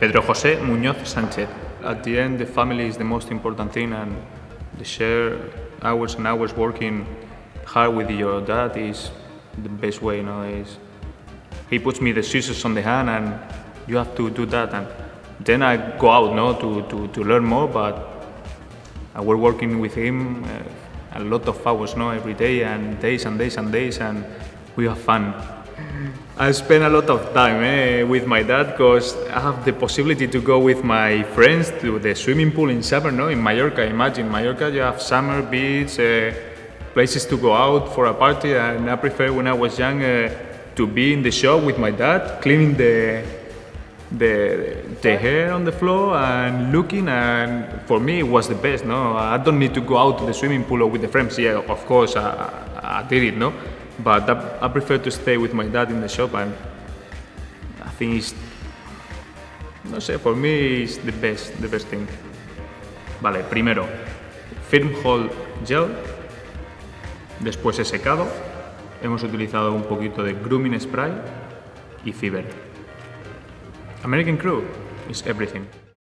Pedro José Muñoz Sánchez. At the end, the family is the most important thing, and the share hours and hours working hard with your dad is the best way, you know. He puts me the scissors on the hand, and you have to do that. And then I go out, no, to learn more, but we're working with him a lot of hours, no, every day, and days and days and days, and we have fun. I spend a lot of time with my dad because I have the possibility to go with my friends to the swimming pool in summer, no? In Mallorca. Imagine, Mallorca, you have summer, beach, places to go out for a party, and I prefer when I was young to be in the shop with my dad, cleaning the hair on the floor and looking, and for me it was the best, no? I don't need to go out to the swimming pool or with the friends. Yeah, of course, I did it, no? But I prefer to stay with my dad in the shop, and I think it's, no sé, for me it's the best thing. Vale, primero, Firm Hold Gel, después he secado, hemos utilizado un poquito de Grooming Spray y Fever. American Crew is everything.